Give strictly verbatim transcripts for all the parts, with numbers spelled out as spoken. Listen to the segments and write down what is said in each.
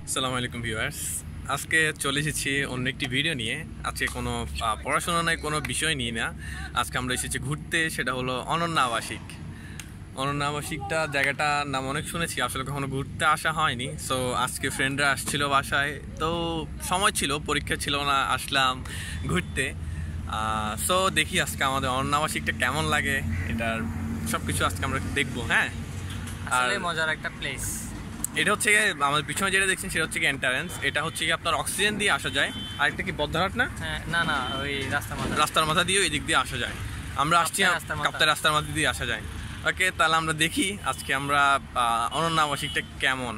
আসসালামু আলাইকুম ভিউয়ার্স, আজকে চলে এসেছি অন্য একটি ভিডিও নিয়ে। আজকে কোনো পড়াশোনা নয়, কোনো বিষয় নিয়ে না। আজকে আমরা এসেছি ঘুরতে, সেটা হলো অনন্যা আবাসিক। অনন্যা আবাসিকটা জায়গাটার নাম অনেক শুনেছি, আসলে কখনো ঘুরতে আসা হয়নি। সো আজকে ফ্রেন্ডরা আসছিল বাসায়, তো সময় ছিল, পরীক্ষা ছিল না, আসলাম ঘুরতে। সো দেখি আজকে আমাদের অনন্যা আবাসিকটা কেমন লাগে, এটার সব কিছু আজকে আমরা দেখবো। হ্যাঁ, আসলে মজার একটা প্লেস। এটা হচ্ছে গিয়ে আমাদের পিছনে যেটা দেখছেন সেটা হচ্ছে কি এন্ট্রান্স। এটা হচ্ছে কি আপনার অক্সিজেন দিয়ে আসা যায়। আরেকটা কি বদ্ধহাট না? হ্যাঁ, না না, ওই রাস্তার মাথা রাস্তার মাথা দিয়ে এই দিক দিয়ে আসা যায়। আমরা আসছি কাপ্তাই রাস্তার মাথা দিয়ে আসা যায়। ওকে, তাহলে আমরা দেখি আজকে আমরা অনন্যা আবাসিকটা কেমন।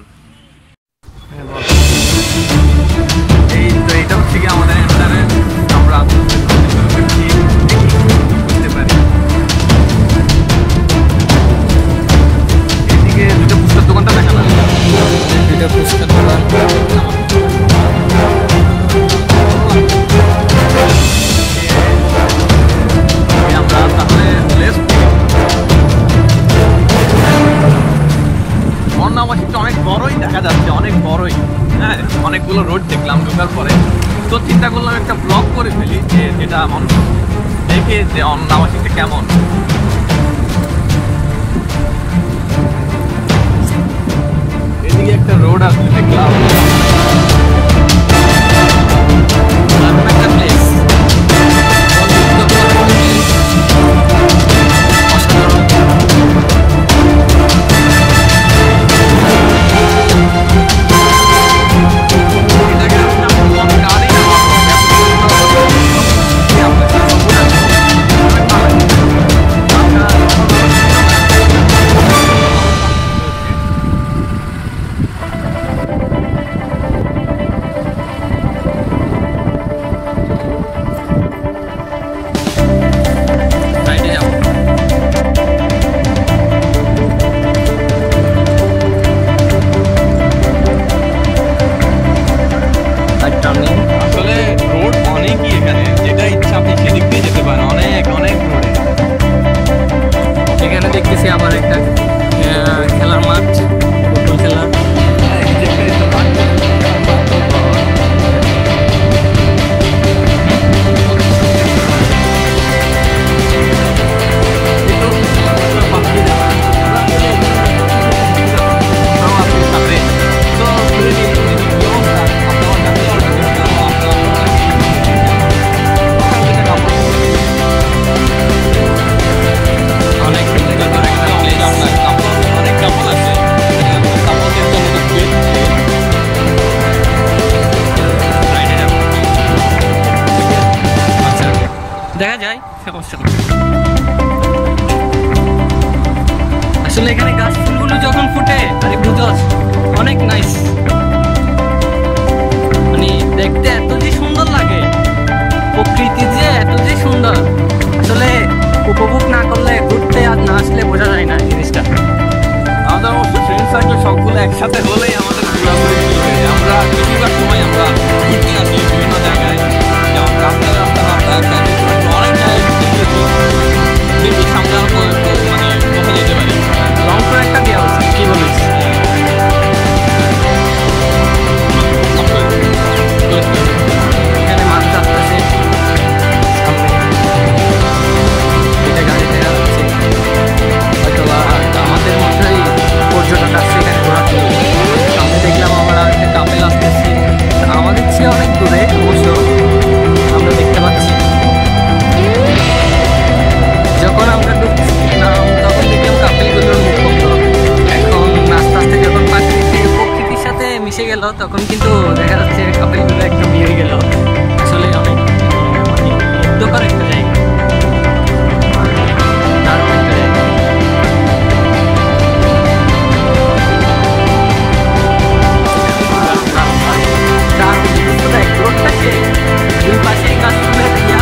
এই তো এটা হচ্ছে কি আমাদের এন্ট্রান্স। আমরা বুঝতে পারি এদিকে দুটো পুস্তক দোকানটা দেখা না, দুটো পুস্তক দোকান। আমরা তাহলে অনন্যা আবাসিকটা অনেক বড়ই দেখা যাচ্ছে, অনেক বড়ই। হ্যাঁ, অনেকগুলো রোড দেখলাম ঢোকার পরে। তো চিন্তা করলাম একটা ব্লগ করে ফেলি, যে যেটা মানুষ দেখে যে অনন্যা আবাসিকটা কেমন। এদিকে একটা রোড আসতে দেখলাম, একটা প্লেস। আবার একটা খেলার মাঠ, ফুটবল খেলার। দেখা যায় সমস্যা নেই। আসলে এখানে গাছ ফুলগুলো যখন ফুটে, আরে বুঝছ, অনেক নাইস। মানে দেখতে এত যে সুন্দর লাগে, প্রকৃতি যে এত যে সুন্দর, আসলে উপভোগ না করলে, ঘুরতে আর না আসলে বোঝা যায় না জিনিসটা। আমাদের অবশ্য ফ্রেন্ড সার্কেল সবগুলো একসাথে হলেই আমাদের ঘোরাঘুরি শুরু হয়ে যায়। আমরা বেশিরভাগ সময় আমরা ঘুরতে আসি বিভিন্ন জায়গায়, যেমন রাস্তা রাস্তা রাস্তা অনেক জায়গায় ঘুরতে গেছি। দেখি সামনে আরো মানে কোথায় যেতে পারি। রংপুর একটা দেওয়া হচ্ছে, কি বলিস? এখানে মানুষ আসতেছে, এটা গাড়ি দেওয়া হচ্ছে, হয়তো আমাদের মধ্যেই পর্যটক আসছে এখানে ঘোরাতে। সামনে দেখলাম আমরা একটা কাপেল আসতেছে, আমাদের চেয়ে অনেক দূরে অবশ্য আমরা দেখতে পাচ্ছি। যখন আমরা ঢুকছিলাম তখন দেখলাম কাপেলগুলোর মুখ বন্ধ। এখন আস্তে আস্তে যখন প্রাকৃতিক প্রকৃতির সাথে মিশে গেল, তখন কিন্তু দেখা যাচ্ছে কাপেলগুলো একটা বিয়ে গেল। আসলে অনেক মানে মুগ্ধকর একটা জায়গা, দারুণ একটা জায়গা। দুই পাশে গাছগুলো দিয়া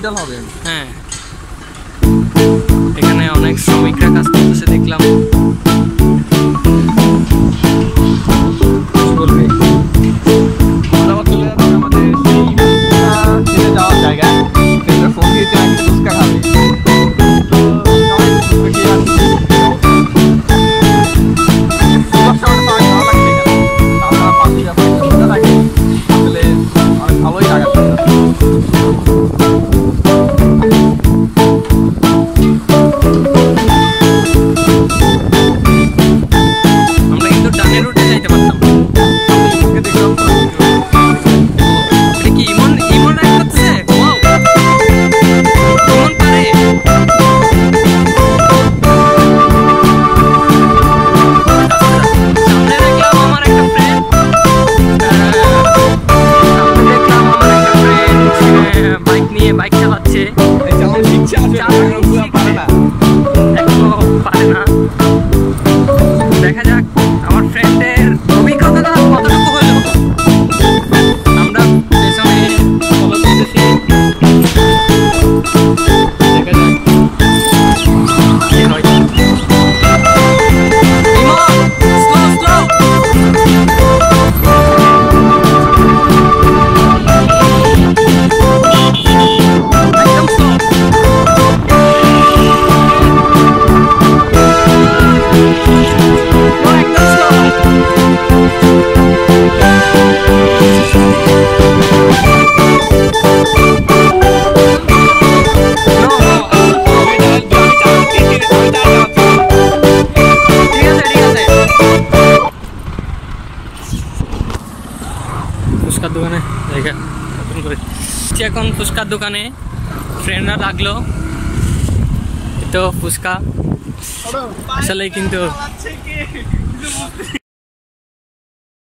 হসপিটাল হবে। হ্যাঁ, এখানে অনেক শ্রমিকরা কাজ করতেছে দেখলাম। বলবে আমাদের যাওয়ার জায়গা ফোন দিয়েছে নাকি ফুচকা খাবে। ভালোই জায়গা আমরা কিন্তু ডানের রুটে যাইতে পারতাম। এটা কি ইমন ইমন রাইড করতেছে? ওয়াও, ইমন পারে। সামনে দেখলাম আমার একটা ফ্রেন্ড বাইক নিয়ে বাইক চালাচ্ছে। এখনো পারে না। দেখা যাক আমার ফ্রেন্ডের অভিজ্ঞতাটা কতটুকু হলো। আমরা পেছনে ফলো করতেছি, দেখা যাক কি হয়। ইমন স্লো স্লো একদম স্লো। ফুচকার দোকানে জায়গা করে এখন ফুচকার দোকানে ফ্রেন্ডরা লাগলো তো ফুচকা আসলে কিন্তু